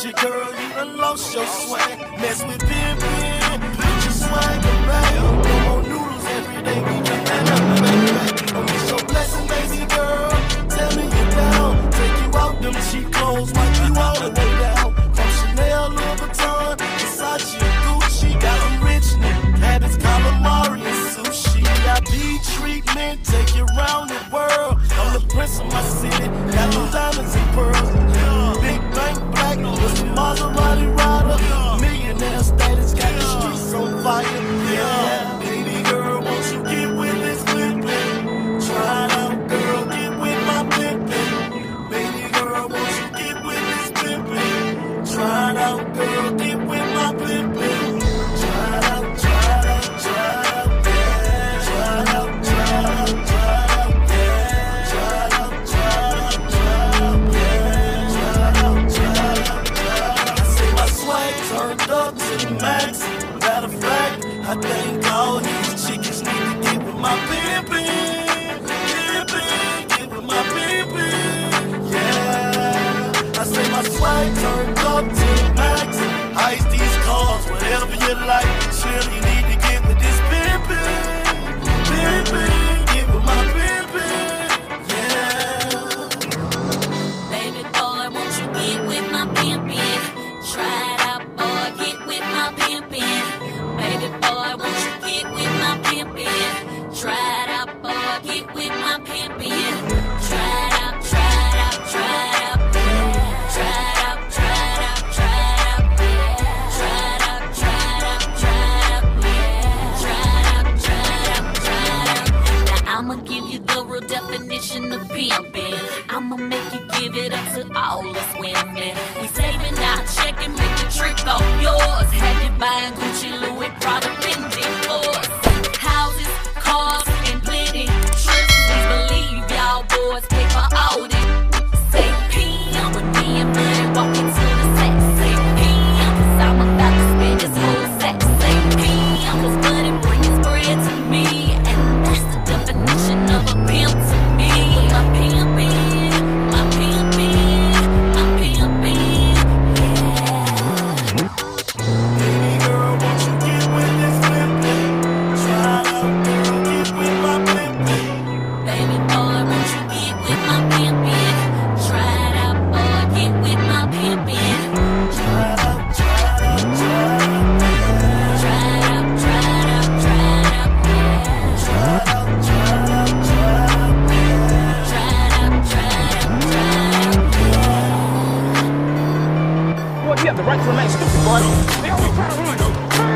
ratchet, girl, you done lost your swag. Mess with pimpin', put your swag back. No more noodles every day, we can that up, baby. Don't miss your blessing, baby girl. Tell me you're down, take you out them cheap clothes, wipe you all the way down. From Chanel, Louis Vuitton, Versace, and Gucci, got them rich niggas, habits, calamari, and sushi. Got beach treatment, take you around the world. I'm the prince of my city, got them diamonds and pearls. Big bank black, with some Maserati rider. Millionaire status, got the streets on fire. Yeah, baby girl, won't you get with this flippin'? Try it out, girl, get with my pimpin'. Baby girl, won't you get with this pimpin'? Try it out, girl, get with my pimpin'. Try it out, try it out, try it out, yeah. Try it out, try it out, try it out, yeah. Try it out, try it out, try it out, yeah. Try it out, try it out, try it out. I say my swag turned up to the max. Matter of fact, I think all these chickens need to get with my pimpin', pimpin', get with my pimpin', yeah. I say my swag turned up to the max. Ice these cars, whatever you like. Chill, you need to get with this pimpin', pimpin', get with my pimpin', yeah. Baby boy, won't you get with my pimpin'? Try it out, boy, get with my pimpin'. Baby boy, won't you get with my pimpin'? Try it out, boy, get with my pimpin'. Try it out, try it out, try it out. Try it out, try it out, try it out. Try it out, try it out, try it out. Try it out, try it out, try it out. Now I'ma give you the real definition of pimpin'. I'ma make you give it up to all us women. We saving our check and make the trick off yours. Have you buying Gucci, Louis, Prada, Fendi, Force. Houses, cars, and plenty trips. Please believe y'all boys pay for all this. Say PM with me and money walking to the set. Say PM, cause I'm about to spend this whole set. Say PM, cause money brings bread to me. And that's the definition of a pimp to me. My pimpin', my pimpin', my pimpin', yeah. Baby girl, won't you get with this pimpin'? Try it out, girl, get with my pimpin'. Baby boy, won't you get with my pimpin'? Try it out, boy, get with my pimpin'. Try it out, try it out, try it out, yeah. Try it out, try it out, try it out, yeah. Try it out, try it out, try it out, yeah. Try it out, try it out, try it out. Boy, you have the right to remain stupid, boy. They always try to run.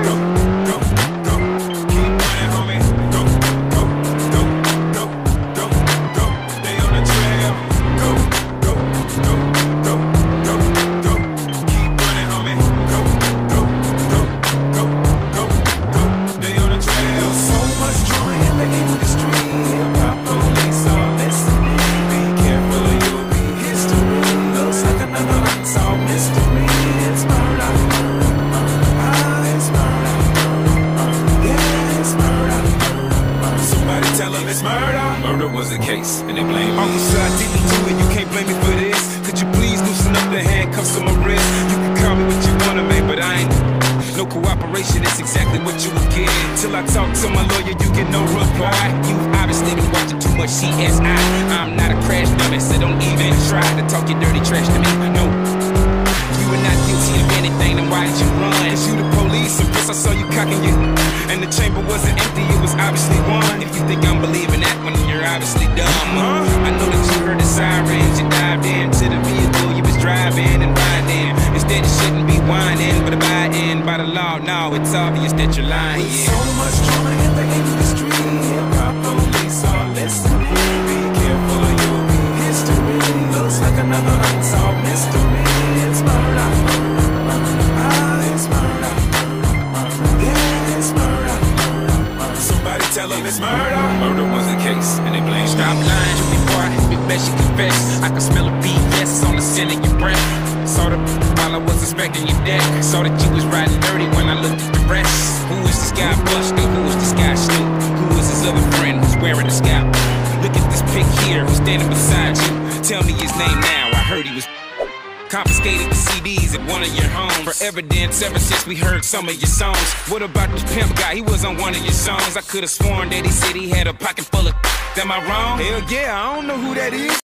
Murder was the case, and they blame me. Officer, I didn't do it, you can't blame me for this. Could you please loosen up the handcuffs on my wrist? You can call me what you wanna, man, but I ain't. No cooperation, it's exactly what you will get. Till I talk to my lawyer, you get no reply. You obviously been watching too much CSI. I'm not a crash dummy, so don't even try to talk your dirty trash to me. No, you were not guilty of anything, then why did you run? Cause you the police, and first I saw you cocking you. And the chamber wasn't empty, it was obviously one. If you think I'm believing that one, you're obviously dumb. I know that you heard the sirens, you dived into the vehicle you was driving and riding. Instead you shouldn't be whining, but abiding by the law. No, it's obvious that you're lying. With so much drama in the industry, hip-hop police are listening. Be careful or you'll be history. Looks like another unsolved mystery. It's murder. It's murder. Yeah, it's murder. Somebody tell them it's murder. Murder was the case, and they blame. Stop lying to me, boy. Be best you confess. I can smell a BS on the scent of your breath. Saw the while I was inspecting your deck. Saw that you was riding dirty when I looked at the rest. Who is this guy Buster? Who is this guy Snoop? Who is his other friend who's wearing a scalp? Look at this pic here who's standing beside you. Tell me his name now. I heard he was. Confiscated the CDs at one of your homes. For evidence ever since we heard some of your songs. What about the pimp guy? He was on one of your songs. I could've sworn that he said he had a pocket full of. Am I wrong? Hell yeah, I don't know who that is.